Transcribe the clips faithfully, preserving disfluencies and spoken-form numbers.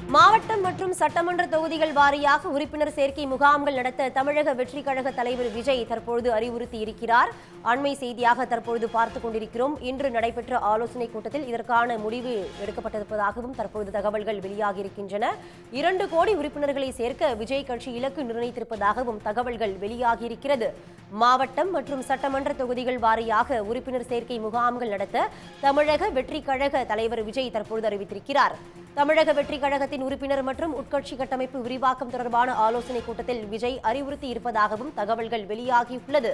மாவட்டம் மற்றும் சட்டமன்ற தொகுதிகள் வாரியாக உறுப்பினர் சேர்க்கை முகாம்கள் நடத்த தமிழக வெற்றி கழக தலைவர் விஜய் தற்பொழுது அறிவுறுத்தி இருக்கிறார். அண்மை செய்தியாக தற்பொழுது பார்த்துக் கொண்டிருக்கிறோம். இன்று நடைபெற்ற ஆலோசனைக் கூட்டத்தில் இதற்கான முடிவு எடுக்கப்பட்டிருப்பதாகவும் தற்பொழுது தகவல்கள் வெளியாகியிருக்கின்றன. இரண்டு கோடி உறுப்பினர்களை சேர்க்க விஜய் கட்சி இலக்கு நிர்ணயித்திருப்பதாகவும் தகவல்கள் வெளியாகியிருக்கிறது. மாவட்டம் மற்றும் சட்டமன்ற தொகுதிகள் வாரியாக உறுப்பினர் சேர்க்கை முகாம்கள் நடத்த தமிழக வெற்றி கழக தலைவர் விஜய் தற்பொழுது அறிவித்திருக்கிறார். தமிழக வெற்றி கழகத்தின் உறுப்பினர் மற்றும் உட்கட்சி கட்டமைப்பு விரிவாக்கம் தொடர்பான ஆலோசனைக் கூட்டத்தில் விஜய் அறிவுறுத்தி இருப்பதாகவும் தகவல்கள் வெளியாகியுள்ளது.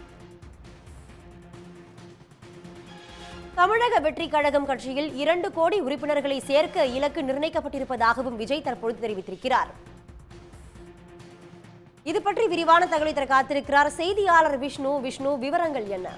தமிழக வெற்றி கழகம் கட்சியில் இரண்டு கோடி உறுப்பினர்களை சேர்க்க இலக்கு நிர்ணயிக்கப்பட்டிருப்பதாகவும் விஜய் தற்பொழுது தெரிவித்திருக்கிறார். இது பற்றி விரிவான தகவலை தர காத்திருக்கிறார் செய்தியாளர் விஷ்ணு. விஷ்ணு, விவரங்கள் என்ன?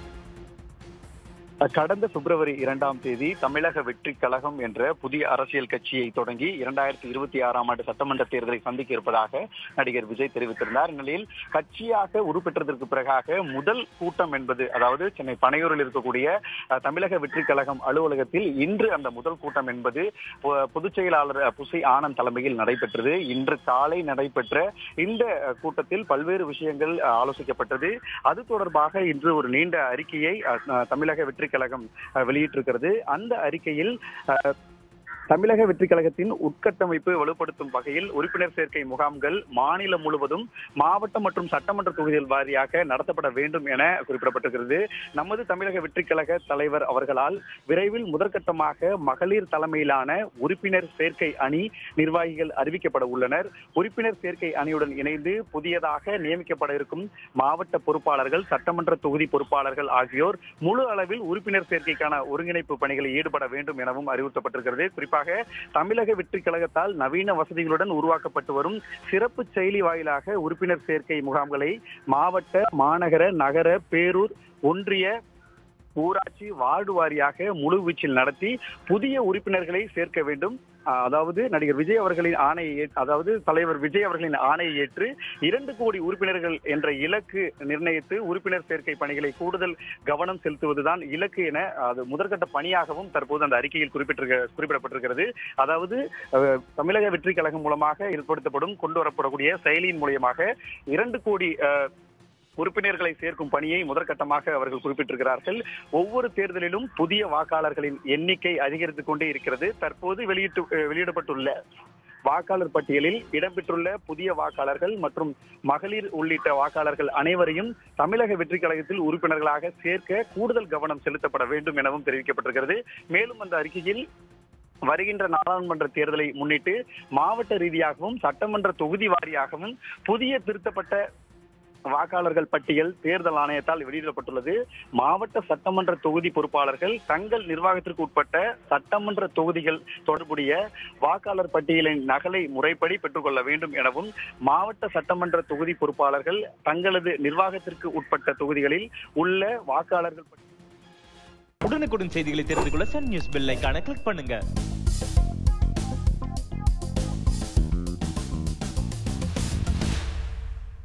கடந்த பிப்ரவரி இரண்டாம் தேதி தமிழக வெற்றி கழகம் என்ற புதிய அரசியல் கட்சியை தொடங்கி இரண்டாயிரத்தி இருபத்தி ஆறாம் ஆண்டு சட்டமன்ற தேர்தலை சந்திக்க இருப்பதாக நடிகர் விஜய் தெரிவித்திருந்தார். இந்நிலையில் கட்சியாக உருப்பெற்றதற்கு பிறகாக முதல் கூட்டம் என்பது, அதாவது சென்னை பனையூரில் இருக்கக்கூடிய தமிழக வெற்றி கழகம் அலுவலகத்தில் இன்று அந்த முதல் கூட்டம் என்பது பொதுச் செயலாளர் புசி ஆனந்த் தலைமையில் நடைபெற்றது. இன்று காலை நடைபெற்ற இந்த கூட்டத்தில் பல்வேறு விஷயங்கள் ஆலோசிக்கப்பட்டது. அது தொடர்பாக இன்று ஒரு நீண்ட அறிக்கையை தமிழக வெற்றி கழகம் வெளியிட்டிருக்கிறது. அந்த அறிக்கையில் தமிழக வெற்றி கழகத்தின் உட்கட்டமைப்பு வலுப்படுத்தும் வகையில் உறுப்பினர் சேர்க்கை முகாம்கள் மாநிலம் முழுவதும் மாவட்டம் மற்றும் சட்டமன்ற தொகுதிகள் வாரியாக நடத்தப்பட வேண்டும் என குறிப்பிடப்பட்டிருக்கிறது. நமது தமிழக வெற்றி கழக தலைவர் அவர்களால் விரைவில் முதற்கட்டமாக மகளிர் தலைமையிலான உறுப்பினர் சேர்க்கை அணி நிர்வாகிகள் அறிவிக்கப்பட உள்ளனர். உறுப்பினர் சேர்க்கை அணியுடன் இணைந்து புதியதாக நியமிக்கப்பட இருக்கும் மாவட்ட பொறுப்பாளர்கள், சட்டமன்ற தொகுதி பொறுப்பாளர்கள் ஆகியோர் முழு அளவில் உறுப்பினர் சேர்க்கைக்கான ஒருங்கிணைப்பு பணிகளில் ஈடுபட வேண்டும் எனவும் அறிவுறுத்தப்பட்டிருக்கிறது. குறிப்பாக தமிழக வெற்றி கழகத்தால் நவீன வசதிகளுடன் உருவாக்கப்பட்டு வரும் சிறப்பு செயலி வாயிலாக உறுப்பினர் சேர்க்கை முகாம்களை மாவட்ட, மாநகர, நகர, பேரூர், ஒன்றிய, ஊராட்சி, வார்டு வாரியாக முழு வீச்சில் நடத்தி புதிய உறுப்பினர்களை சேர்க்க வேண்டும். அதாவது நடிகர் விஜய் அவர்களின் ஆணையை, அதாவது தலைவர் விஜய் அவர்களின் ஆணையை ஏற்று இரண்டு கோடி உறுப்பினர்கள் என்ற இலக்கு நிர்ணயித்து உறுப்பினர் சேர்க்கை பணிகளை கூடுதல் கவனம் செலுத்துவதுதான் இலக்கு என அது முதற்கட்ட பணியாகவும் தற்போது அந்த அறிக்கையில் குறிப்பிட்டிருக்க குறிப்பிடப்பட்டிருக்கிறது. அதாவது தமிழக வெற்றி கழகம் மூலமாக ஏற்படுத்தப்படும் கொண்டு வரப்படக்கூடிய செயலியின் மூலமாக இரண்டு கோடி உறுப்பினர்களை சேர்க்கும் பணியை முதற்கட்டமாக அவர்கள் குறிப்பிட்டிருக்கிறார்கள். ஒவ்வொரு தேர்தலிலும் புதிய வாக்காளர்களின் எண்ணிக்கை அதிகரித்துக் கொண்டே இருக்கிறது. தற்போது வெளியிட்டு வெளியிடப்பட்டுள்ள வாக்காளர் பட்டியலில் இடம்பெற்றுள்ள புதிய வாக்காளர்கள் மற்றும் மகளிர் உள்ளிட்ட வாக்காளர்கள் அனைவரையும் தமிழக வெற்றி கழகத்தில் உறுப்பினர்களாக சேர்க்க கூடுதல் கவனம் செலுத்தப்பட வேண்டும் எனவும் தெரிவிக்கப்பட்டிருக்கிறது. மேலும் அந்த அறிக்கையில் வருகின்ற நாடாளுமன்ற தேர்தலை முன்னிட்டு மாவட்ட ரீதியாகவும் சட்டமன்ற தொகுதி வாரியாகவும் புதிய திருத்தப்பட்ட வாக்காளர்கள் பட்டியல் தேர்தல் ஆணையத்தால் வெளியிடப்பட்டுள்ளது. மாவட்ட சட்டமன்ற தொகுதி பொறுப்பாளர்கள் தங்கள் நிர்வாகத்திற்கு உட்பட்ட சட்டமன்ற தொகுதிகள் தொடர்புடைய வாக்காளர் பட்டியலின் நகலை முறைப்படி பெற்றுக்கொள்ள வேண்டும் எனவும், மாவட்ட சட்டமன்ற தொகுதி பொறுப்பாளர்கள் தங்களது நிர்வாகத்திற்கு உட்பட்ட தொகுதிகளில் உள்ள வாக்காளர்கள் உடனுக்குடன் செய்திகளை தெரிந்து கொள்ள சன் நியூஸ் பெல் ஐகானை கிளிக் பண்ணுங்க.